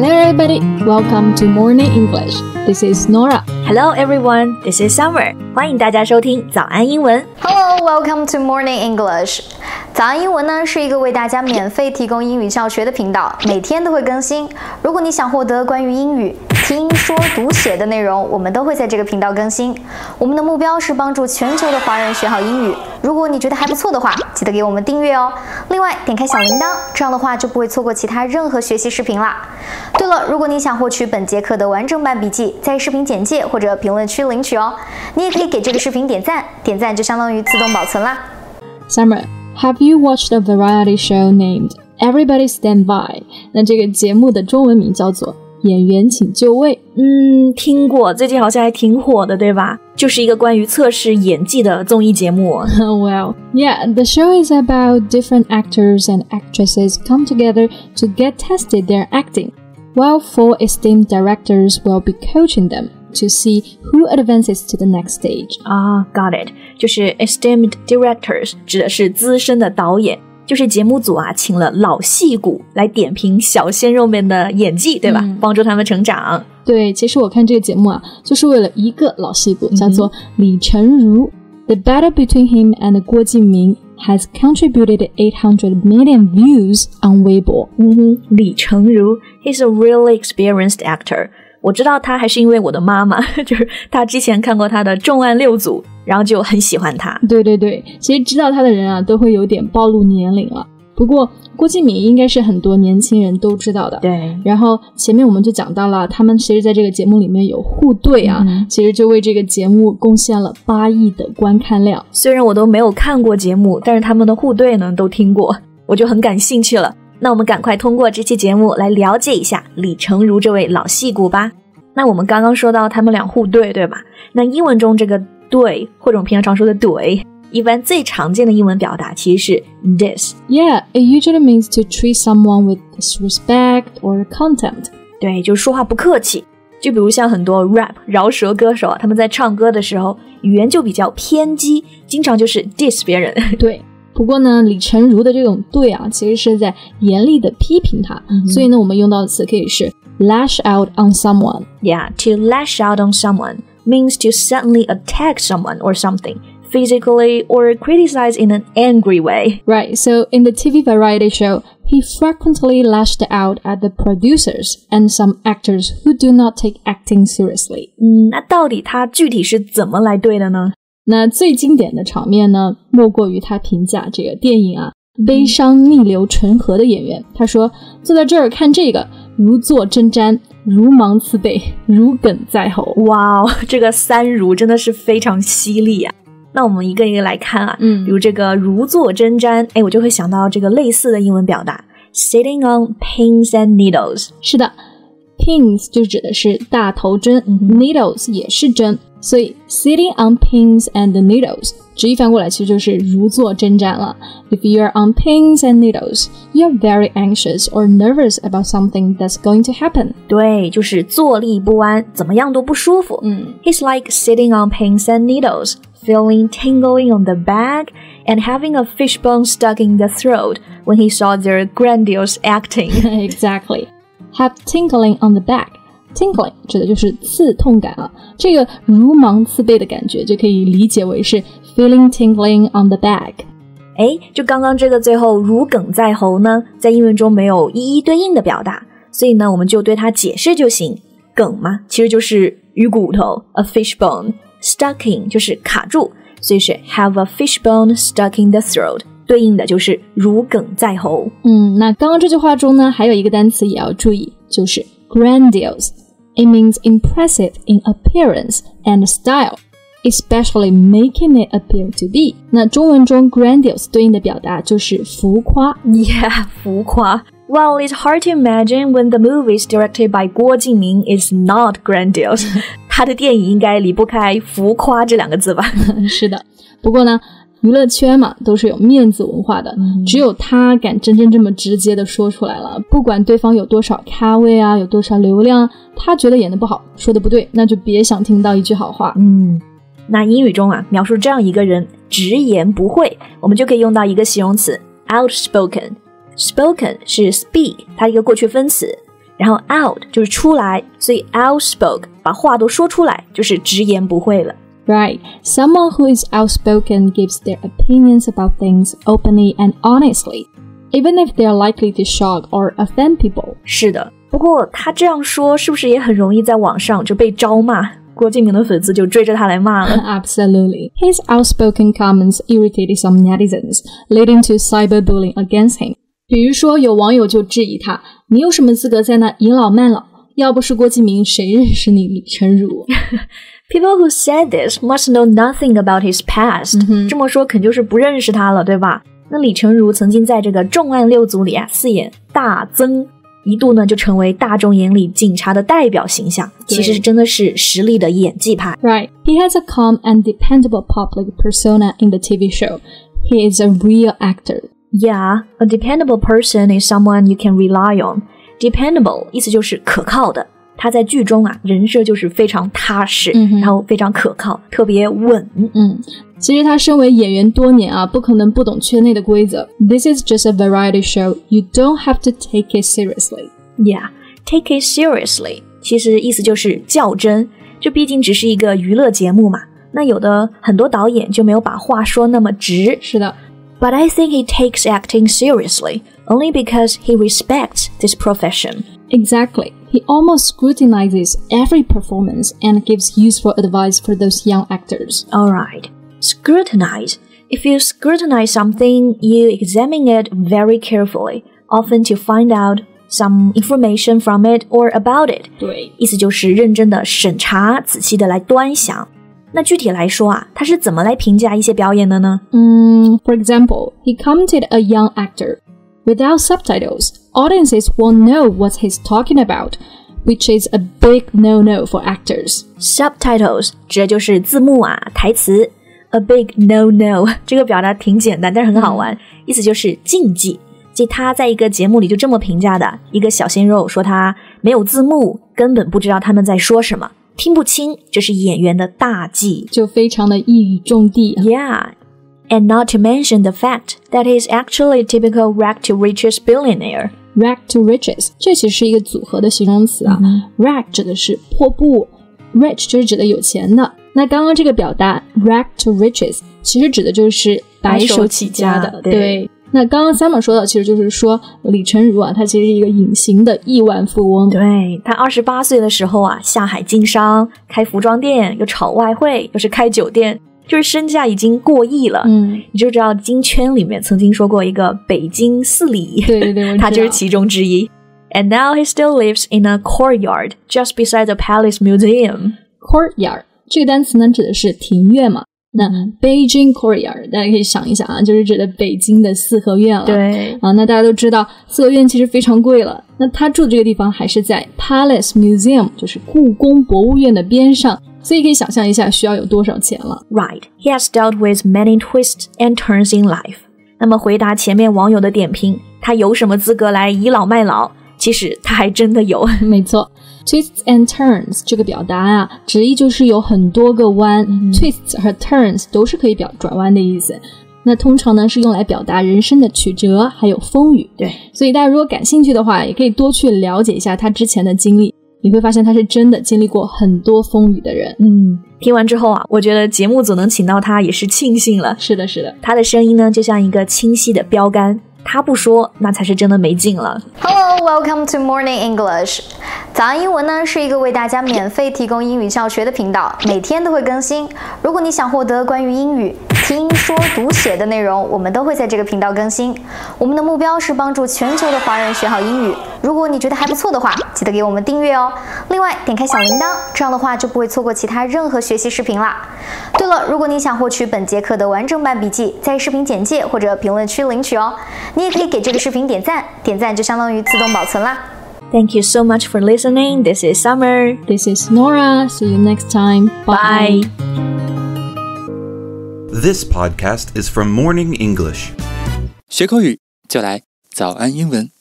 Hello everybody, welcome to Morning English. This is Nora. Hello everyone, this is Summer. 欢迎大家收听早安英文。 Hello, welcome to Morning English. 早安英文呢是一个为大家免费提供英语教学的频道，每天都会更新。如果你想获得关于英语听说读写的内容，我们都会在这个频道更新。我们的目标是帮助全球的华人学好英语。如果你觉得还不错的话，记得给我们订阅哦。另外，点开小铃铛，这样的话就不会错过其他任何学习视频啦。对了，如果你想获取本节课的完整版笔记，在视频简介或者评论区领取哦。你也可以给这个视频点赞，点赞就相当于自动保存啦。 Summer, have you watched a variety show named Everybody Stand By? 那这个节目的中文名叫做演员请就位。 听过，最近好像还挺火的，对吧？就是一个关于测试演技的综艺节目。 Well, yeah, the show is about different actors and actresses come together to get tested their acting, while 4 esteemed directors will be coaching them to see who advances to the next stage. Got it. 就是 esteemed directors 指的是资深的导演，就是节目组请了老戏骨来点评小鲜肉们的演技，对吧？帮助他们成长。 对，其实我看这个节目就是为了一个老戏骨，叫做李成儒。The battle between him and 郭敬明 has contributed 800 million views on Weibo. 李成儒 he's a really experienced actor. 我知道他还是因为我的妈妈，就是他之前看过他的《重案六组》，然后就很喜欢他。 对对对，其实知道他的人都会有点暴露年龄了。不过郭敬明应该是很多年轻人都知道的。 对。 然后前面我们就讲到了，他们其实在这个节目里面有互对其实就为这个节目贡献了8亿的观看量。 虽然我都没有看过节目，但是他们的互对呢都听过，我就很感兴趣了。那我们赶快通过这期节目来了解一下李成儒这位老戏骨吧。那我们刚刚说到他们俩互对，对吧？那英文中这个对，或者我们平常说的怼，一般最常见的英文表达其实是 diss. Yeah, it usually means to treat someone with disrespect or contempt. 对，就是说话不客气。就比如像很多 rap 饶舌歌手他们在唱歌的时候语言就比较偏激，经常就是 diss 别人。 对。不过呢，李成儒的这种对其实是在严厉的批评他，所以呢，我们用到的词可以是 lash out on someone. Yeah, to lash out on someone means to suddenly attack someone or something, physically or criticize in an angry way. Right, so in the TV variety show, he frequently lashed out at the producers and some actors who do not take acting seriously. 那到底他具体是怎么来对的呢？ 那最经典的场面呢，莫过于他评价这个电影悲伤逆流成河的演员。他说，坐在这儿看这个，如坐针毡，如芒刺背，如鲠在喉。 哇哦，这个三如真的是非常犀利啊。那我们一个一个来看比如这个如坐针毡，我就会想到这个类似的英文表达 sitting on pins and needles。 是的， pins 就指的是大头针，needles 也是针，所以 sitting on pins and needles 直译翻过来其实就是如坐针毡了。 If you're on pins and needles, you're very anxious or nervous about something that's going to happen. 对，就是坐立不安，怎么样都不舒服。He's like sitting on pins and needles, feeling tingling on the back and having a fishbone stuck in the throat when he saw their grandiose acting. Exactly. Have tingling on the back.Tingling 指的就是刺痛感这个如芒刺背的感觉就可以理解为是 feeling tingling on the back。 就刚刚这个最后如鲠在喉呢，在英文中没有一一对应的表达，所以呢我们就对它解释就行。鲠嘛，其实就是鱼骨头 a fishbone， stuck in 就是卡住，所以是 have a fishbone stuck in the throat， 对应的就是如鲠在喉。 那刚刚这句话中呢还有一个单词也要注意，就是 grandiose。It means impressive in appearance and style, especially making it appear to be. 那中文中 grandiose 对应的表达就是浮夸。 Yeah, 浮夸。Well, it's hard to imagine when the movie is directed by 郭敬明 is not grandiose. 他的电影应该离不开浮夸这两个字吧？ 是的。不过呢娱乐圈嘛都是有面子文化的，只有他敢真正这么直接的说出来了，不管对方有多少咖位有多少流量，他觉得演得不好，说得不对，那就别想听到一句好话。 那英语中描述这样一个人直言不讳，我们就可以用到一个形容词 outspoken。 Spoken 是 speak 它一个过去分词， 然后 out 就是出来，所以 outspoke 把话都说出来，就是直言不讳了。 Right. Someone who is outspoken gives their opinions about things openly and honestly, even if they are likely to shock or offend people. 是的，不过他这样说是不是也很容易在网上就被招骂？郭敬明的粉丝就追着他来骂了。 Absolutely. His outspoken comments irritated some netizens, leading to cyberbullying against him. 比如说有网友就质疑他，你有什么资格在那倚老卖老？要不是郭敬明，谁认识你李成儒 People who said this must know nothing about his past. 这么说肯就是不认识他了，对吧？那李成儒曾经在这个重案六组里饰演大曾，一度呢就成为大众眼里警察的代表形象，其实真的是实力的演技派。 Right. He has a calm and dependable public persona in the TV show. He is a real actor. Yeah, a dependable person is someone you can rely on. Dependable 意思就是可靠的。他在剧中啊，人设就是非常踏实，然后非常可靠，特别稳。 其实他身为演员多年啊，不可能不懂圈内的规则。This is just a variety show. You don't have to take it seriously. Yeah, take it seriously. 其实意思就是较真，这毕竟只是一个娱乐节目嘛。那有的很多导演就没有把话说那么直。 是的。 But I think he takes acting seriously, only because he respects this profession. Exactly. He almost scrutinizes every performance and gives useful advice for those young actors. Alright. Scrutinize. If you scrutinize something, you examine it very carefully, often to find out some information from it or about it. 对， 意思就是认真的审查，仔细的来端详。那具体来说啊，他是怎么来评价一些表演的呢 ？For example, he commented a young actor. Without subtitles, audiences won't know what he's talking about, which is a big no-no for actors. Subtitles 指的就是字幕啊，台词。A big no-no 这个表达挺简单，但是很好玩，意思就是禁忌。即他在一个节目里就这么评价的，一个小鲜肉说他没有字幕，根本不知道他们在说什么，听不清，这是演员的大忌， 就非常的一语中的。 Yeah.And not to mention the fact that he's actually a typical rag-to-riches billionaire. Rag-to-riches 这其实是一个组合的形容词啊。Rag 指的是破布 ，rich 就是指的有钱的。那刚刚这个表达 rag-to-riches 其实指的就是白手起家的。对。那刚刚 Summer 说到，其实就是说李成儒啊，他其实是一个隐形的亿万富翁。 对，他28岁的时候啊，下海经商，开服装店，又炒外汇，又是开酒店。就是身价已经过亿了，你就知道金圈里面曾经说过一个北京4里， 对， 他就是其中之一。And now he still lives in a courtyard just beside the Palace Museum. Courtyard 这个单词呢指的是庭院嘛，那 Beijing Courtyard 大家可以想一想啊，就是指的北京的四合院了。 对啊，那大家都知道四合院其实非常贵了，那他住的这个地方还是在 Palace Museum， 就是故宫博物院的边上。所以可以想象一下需要有多少钱了。 Right, he has dealt with many twists and turns in life. 那么回答前面网友的点评，他有什么资格来倚老卖老？其实他还真的有。 没错 ，twists and turns 这个表达啊，直译就是有很多个弯。twists 和 turns 都是可以表转弯的意思。那通常呢是用来表达人生的曲折还有风雨。 对， 所以大家如果感兴趣的话，也可以多去了解一下他之前的经历。你会发现他是真的经历过很多风雨的人。 听完之后啊，我觉得节目组能请到他也是庆幸了。 是的，是的， 他的声音呢就像一个清晰的标杆，他不说那才是真的没劲了。 Hello, welcome to Morning English. 早安英文呢是一个为大家免费提供英语教学的频道，每天都会更新。如果你想获得关于英语听说读写的内容，我们都会在这个频道更新。我们的目标是帮助全球的华人学好英语。如果你觉得还不错的话，记得给我们订阅哦。另外，点开小铃铛，这样的话就不会错过其他任何学习视频啦。对了，如果你想获取本节课的完整版笔记，在视频简介或者评论区领取哦。你也可以给这个视频点赞，点赞就相当于自动保存啦。 Thank you so much for listening. This is Summer. This is Nora. See you next time. Bye. This podcast is from Morning English. 学口语就来早安英文。